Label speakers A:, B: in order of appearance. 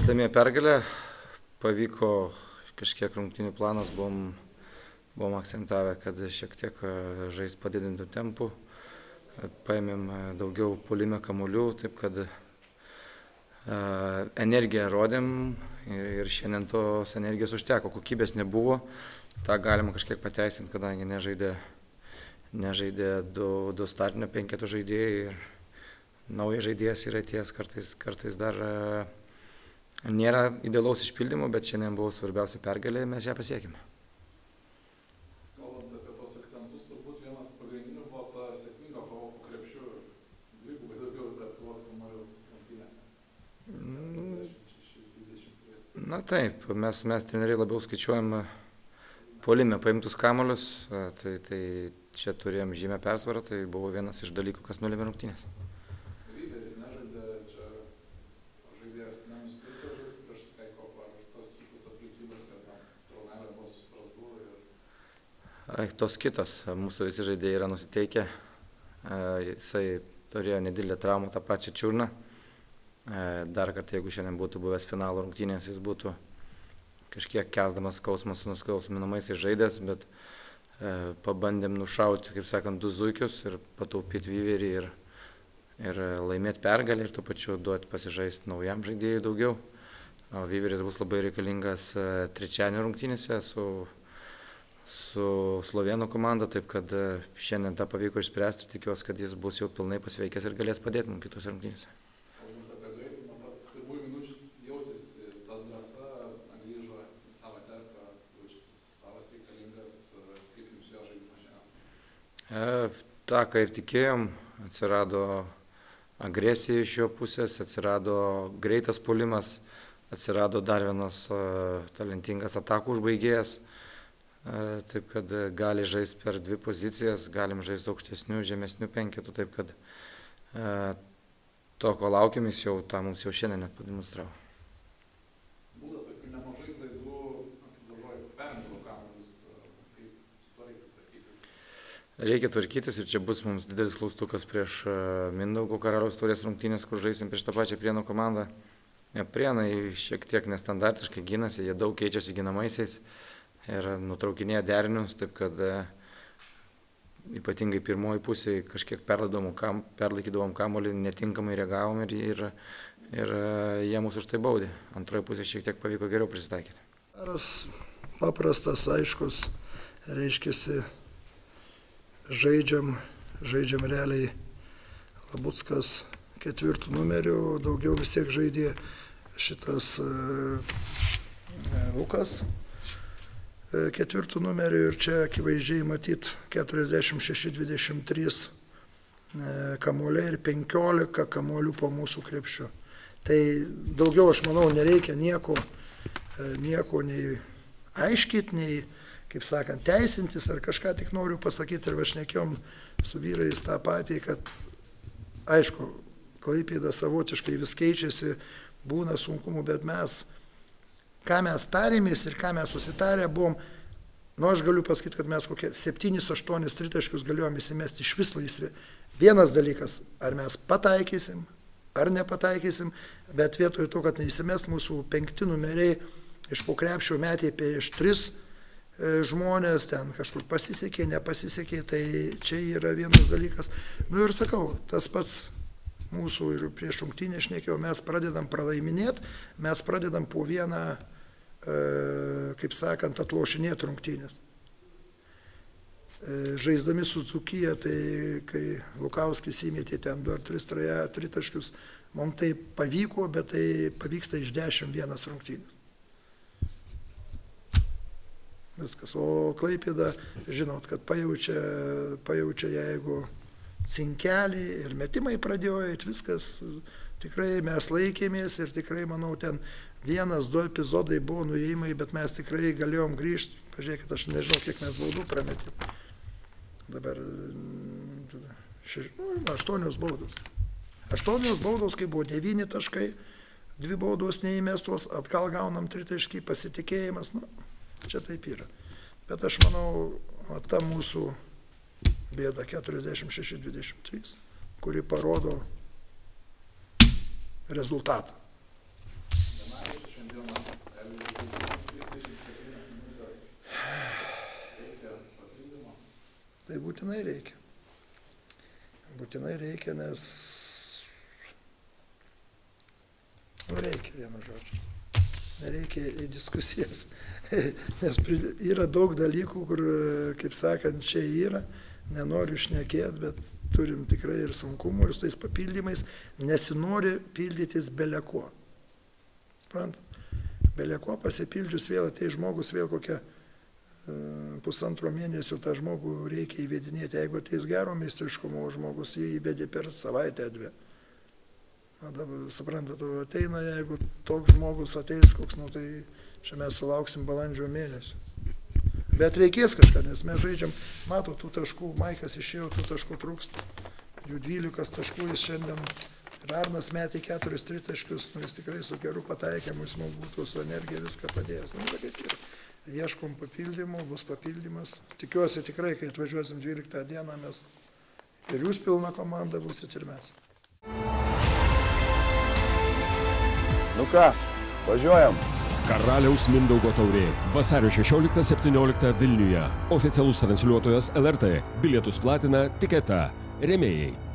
A: laimėjo pergalę, pavyko kažkiek rungtynių planas, buvom akcentavę, kad šiek tiek žaist padidintų tempų, paėmėm daugiau puolime kamuolių, taip kad energiją rodėm ir šiandien tos energijos užteko, kokybės nebuvo, tą galima kažkiek pateisinti, kadangi nežaidė du startinio penketo žaidėjai ir naujas žaidėjas yra ties, kartais dar nėra idealaus išpildymo, bet šiandien buvo svarbiausia pergalė ir mes ją pasiekėme.
B: Kalbant apie tos akcentus, turbūt vienas pagrindinių buvo ta sėkminga kova po krepšiu, dvigubai daugiau atkovotų kamuolių rungtynėse.
A: Na taip, mes treneriai labiau skaičiuojam puolime paimtus kamuolius, tai čia turėjom žymę persvarą, tai buvo vienas iš dalykų, kas nulėmė rungtynės.
B: Vyveris nežaidė, čia žaidėjas nenusitiko žaisti prieš Skaikopą, ar tos kitos aplinkybės, kad traumelė buvo su Strasbūru ir...
A: Tos kitos, mūsų visi žaidėjai yra nusiteikę, jisai turėjo nedidelę traumą, tą pačią čiurną. Dar kartą, jeigu šiandien būtų buvęs finalo rungtynės, jis būtų kažkiek kesdamas skausmą su nuskausminamais žaidęs, bet pabandėm nušauti, kaip sakant, du zuikius ir pataupyti Vyverį ir laimėti pergalę ir tuo pačiu duoti pasižaisti naujam žaidėjui daugiau. O Vyveris bus labai reikalingas trečiadienio rungtynėse su slovėnų komanda, taip kad šiandien tą pavyko išspręsti ir tikiuosi, kad jis bus jau pilnai pasveikęs ir galės padėti mums kitose rungtynėse.
B: Kalbant apie greitį, nuo pat pirmųjų minučių jautėsi ta drąsa, grįžo į savo terpę, jaučiasi savas reikalingas, kaip jums jo žaidimas šiandien?
A: Ta, ką ir tikėjom, atsirado agresija iš jo pusės, atsirado greitas puolimas, atsirado dar vienas talentingas atakų užbaigėjas. Taip kad gali žaisti per dvi pozicijas, galim žaisti aukštesnių, žemesnių penketų, taip kad to, ko laukiam, jis jau tą mums jau šiandien net pademonstravo.
B: Būda tokių nemažai klaidų, kaip galvoju, perimdavo kamuolius, kaip su to reikia tvarkytis?
A: Reikia tvarkytis ir čia bus mums didelis klaustukas prieš Mindaugo Karaliaus taurės rungtynės, kur žaisim prieš tą pačią Prienų komandą. Prienai šiek tiek nestandartiškai gynasi, jie daug keičiasi ginamaisiais ir nutraukinėja derinius, taip kad ypatingai pirmoji pusėje kažkiek perlaikydavom kamuolį, netinkamai reagavom ir jie mūsų už tai baudė. Antroji pusė šiek tiek pavyko geriau prisitaikyti.
C: Karas paprastas, aiškus, reiškiasi, žaidžiam realiai Labuckas 4 numeriu, daugiau vis tiek žaidė šitas Lukas 4 numeriu ir čia akivaizdžiai matyt 46-23 kamuoliai ir 15 kamuolių po mūsų krepšiu. Tai daugiau, aš manau, nereikia nieko nei aiškyti, nei, kaip sakant, teisintis ar kažką, tik noriu pasakyti ir vašnekėjom su vyrais tą patį, kad aišku, Klaipėda savotiškai vis keičiasi, būna sunkumų, bet ką mes tarėmės ir ką mes susitarę buvom, aš galiu pasakyti, kad mes kokie 7-8 tritaškius galėjom įsimesti iš vis laisvi. Vienas dalykas, ar mes pataikysim, ar nepataikysim, bet vietoj to, kad neįsimest mūsų 5 numeriai iš po krepšio metė prieš 3 žmonės, ten kažkur pasisekė, nepasisekė, tai čia yra vienas dalykas. Ir sakau, tas pats mūsų ir prieš rungtynę šnekėjau, mes pradedam pralaiminėti, mes pradedam po vieną, kaip sakant, atlošinėti rungtynės. Žaisdami su Dzūkija, tai kai Lukauskis įmėtė ten 2 ar 3 tritaškius, mums tai pavyko, bet tai pavyksta iš 10 rungtynės. Viskas. O Klaipėda, žinot, kad pajaučia jeigu cinkelį ir metimai pradėjo eiti, viskas. Tikrai mes laikėmės ir tikrai, manau, ten 1-2 epizodai buvo nuėjimai, bet mes tikrai galėjom grįžti. Pažiūrėkit, aš nežinau, kiek mes baudų prametėm. Dabar 8 baudos. 8 baudos, kai buvo 9 taškai, 2 baudos neįmestos, atgal gaunam 3 taškai, pasitikėjimas, čia taip yra. Bet aš manau, ta mūsų bėda 46-23, kuri parodo rezultatą. tai būtinai reikia. Būtinai reikia, nes reikia vienu žodžiu. Nereikia į diskusijas, nes yra daug dalykų, kur, kaip sakant, čia yra, nenoriu šnekėti, bet turim tikrai ir sunkumų, ir su tais papildymais nesinori pildytis beleko. Suprantat? Beleko pasipildžius vėl ateis žmogus, vėl kokią pusantro mėnesio tą žmogų reikia įvedinėti. Jeigu ateis gero meistriškumo žmogus, jį įvedė per savaitę 2. Suprantat, ateina, jeigu toks žmogus ateis koks, tai čia mes sulauksim balandžio mėnesio. Bet reikės kažką, nes mes žaidžiam, mato, tų taškų, Maikas išėjo, tų taškų trūksta. Jų 12 taškų jis šiandien, ir Arnas metė 4 tritaškius, jis tikrai su geru pataikymu, jis mums būtų su energija viską padėjęs. Ieškom papildymų, bus papildymas. Tikiuosi tikrai, kai atvažiuosim 12 dieną, mes ir jūs pilna komanda būsit ir mes.
D: Nu ką, važiuojam.
E: Karaliaus Mindaugo taurė. Vasario 16-17 Vilniuje. Oficialus transliuotojas LRT. Bilietus platina Tiketa. Rėmėjai.